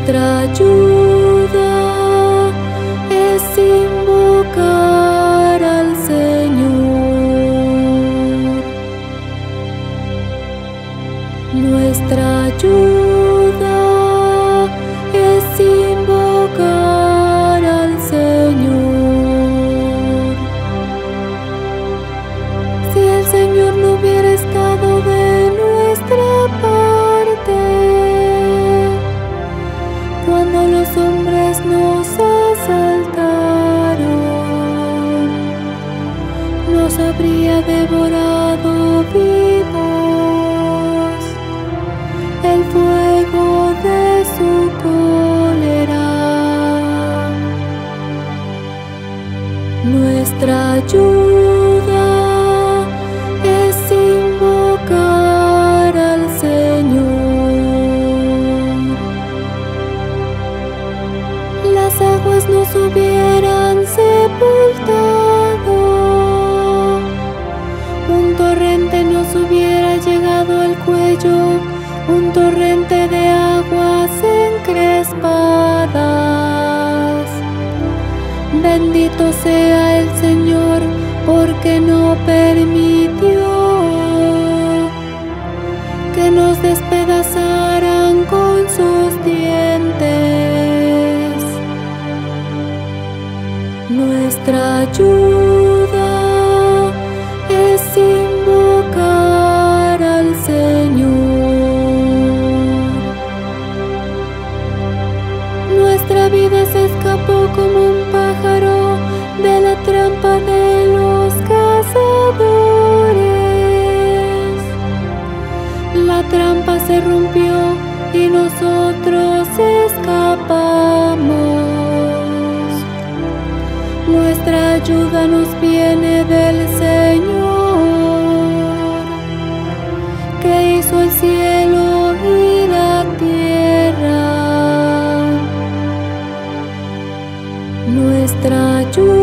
Nuestra ayuda es invocar al Señor. Nuestra ayuda es invocar al Señor. Si el Señor no hubiera estado de nuestra parte, cuando los hombres nos asaltaron, nos habría devorado vivos el fuego de su cólera. Nuestra ayuda es invocar al Señor. Las aguas nos hubieran sepultado, un torrente nos hubiera llegado al cuello, un torrente de aguas encrespadas. Bendito sea el Señor, porque no permitió que nos despedazaran con sus dientes. Nuestra ayuda es invocar al Señor. Nuestra vida se escapó como un pájaro de la trampa de los cazadores. La trampa se rompió y nosotros escapamos. Nuestra ayuda nos viene del Señor, que hizo el cielo y la tierra. Nuestra ayuda